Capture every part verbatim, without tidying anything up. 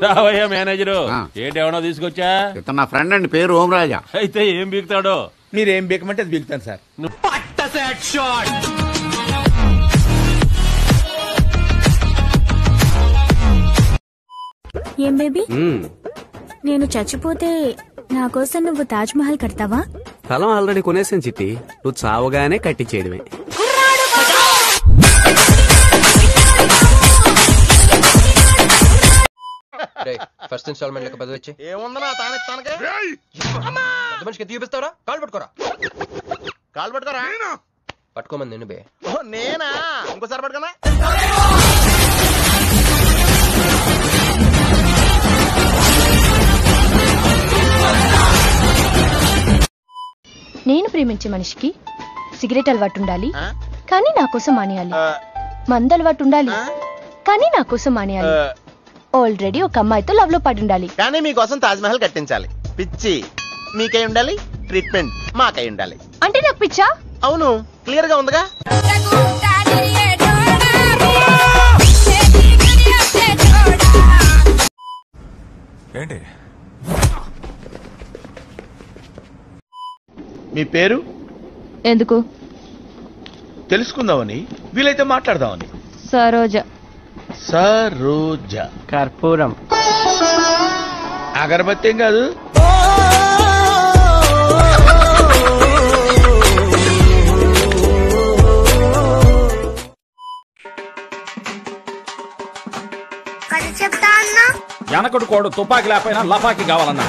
రావయ్యా మేనేజరు. ఏంటేమన్నా తీసుకొచ్చా? ఇతను నా ఫ్రెండ్ అండి, పేరు ఓమరాజా. అయితే ఏం బీకుతాడో? మీరేం బీకమంటే అది బీకుతాను సార్. ఏం బేబీ, నేను చచ్చిపోతే నా కోసం నువ్వు తాజ్ మహల్ కడతావా? స్థలం ఆల్రెడీ కొనేసాను చిట్టి, నువ్వు చావగానే కట్టించేయడమే. ఫస్ట్ ఇన్స్టాల్మెంట్ లెక్క పది వచ్చి ఏముందనా తానకి మనిషికి చూపిస్తావరా? కాలు పట్టుకోరా. కాలు పట్టుకోరా. పట్టుకోమని నేను బే. నేనా? ఇంకోసారి పట్టుకోనా? నేను ప్రేమించే మనిషికి సిగరెట్ అలవాటు ఉండాలి, కానీ నా కోసం మానేయాలి. మందు అలవాటు ఉండాలి, కానీ నా కోసం మానేయాలి. ఆల్రెడీ ఒక అమ్మాయితో లవ్ లో పడి ఉండాలి, కానీ మీకోసం తాజ్ మహల్ కట్టించాలి. పిచ్చి మీకై ఉండాలి, ట్రీట్మెంట్ మాకై ఉండాలి. అంటే నాకు పిచ్చా? అవును, క్లియర్ గా ఉందిగా. ఏంటి మీ పేరు? ఎందుకు తెలుసుకుందామని, వీలైతే మాట్లాడదామని. సరోజ. సరోజ. కర్పూరం. అగరబత్తి ఏం కాదు. వెనకడు కోడు తుపాకి లేకపోయినా లపాకి కావాలన్నా.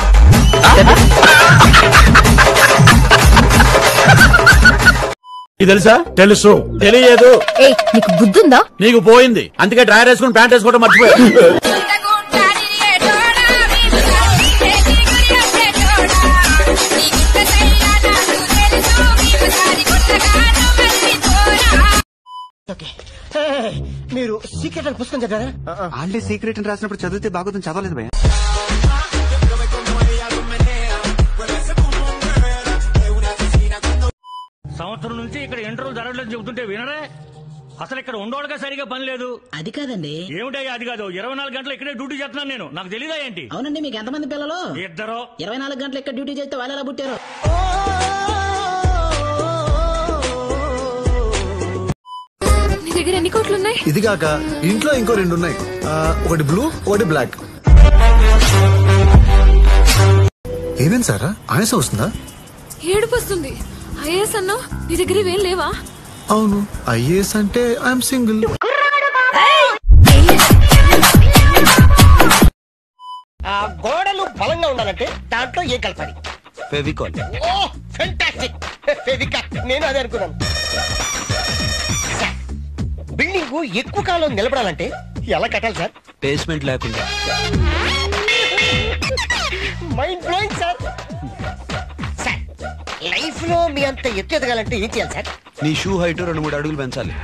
ఇది తెలుసా? తెలుసు. తెలియదు. నీకు బుద్ధుందా? నీకు పోయింది, అందుకే డ్రైర్ వేసుకుని ప్యాంట్ వేసుకోవడం మర్చిపోయా. మీరు సీక్రెట్ అని పుస్తకం చదివారా? ఆల్రెడీ సీక్రెట్ అని రాసినప్పుడు చదివితే బాగుంది, చదవలేదు భయ. సంవత్సరం నుంచి ఇక్కడ ఇంటర్వ్యూ జరగలేదు చెబుతుంటే వినరే? అసలు ఇక్కడ ఉండోళ్ళగా సరిగా పని లేదు. అది కాదండి. ఏమిటయ్యా అది కాదు? ఇరవై నాలుగు గంటలు ఇక్కడే డ్యూటీ చేస్తున్నాను నేను, నాకు తెలీదా ఏంటి? అవునండి. మీకు ఎంతమంది పిల్లలు? ఇద్దరు. ఇరవై నాలుగు గంటలు ఇక్కడ డ్యూటీ చేస్తే వాళ్ళు ఎలా పుట్టారు? నీ దగ్గర ఎన్ని కోట్లు ఉన్నాయి? ఇది కాక ఇంట్లో ఇంకో రెండు ఉన్నాయి, ఒకటి బ్లూ ఒకటి బ్లాక్. ఏమేం సారా ఆయాసం వస్తుందా? ఏడుపు వస్తుంది. ఐఏఎస్ అన్నా, నీ దగ్గర ఇవేం లేవా? అవును, ఐఏఎస్ అంటే ఐఎమ్ సింగిల్. ఆ గోడలు బలంగా ఉండాలంటే దాంట్లో ఏం కలపాలి? ఫెవికాల్. Oh fantastic. ఫెవికాల్. నేను అదే అనుకున్నాను. బిల్డింగ్ ఎక్కువ కాలం నిలబడాలంటే ఎలా కట్టాలి సార్? బేస్మెంట్ లేకుండా. Mind blowing sir. Sir, life లో మీ అంత ఎత్తు ఎదగాలంటే ఏం చేయాలి సార్? నీ షూ హైట్ రెండు మూడు అడుగులు పెంచాలి.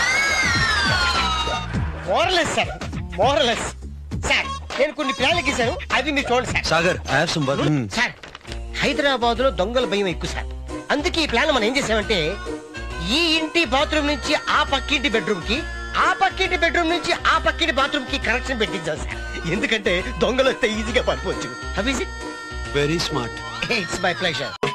Morals sir, morals. సార్, నేను కొన్ని ప్లాన్లు గీశాను, అవి మీరు చూడండి sir. Sagar, I have some work. Sir, Hyderabad లో దొంగల భయం ఎక్కువ సార్. అందుకే ఈ ప్లాన్ మనం ఏం చేసామంటే, ఈ ఇంటి బాత్రూమ్ నుంచి ఆ పక్కింటి బెడ్రూమ్ కి, ఆ పక్కింటి బెడ్రూమ్ నుంచి ఆ పక్కింటి బాత్రూమ్ కి కనెక్షన్ పెట్టించాం సార్. ఎందుకంటే దొంగలు వస్తే ఈజీగా పడిపోవచ్చు. How is it? Very smart. It's my pleasure.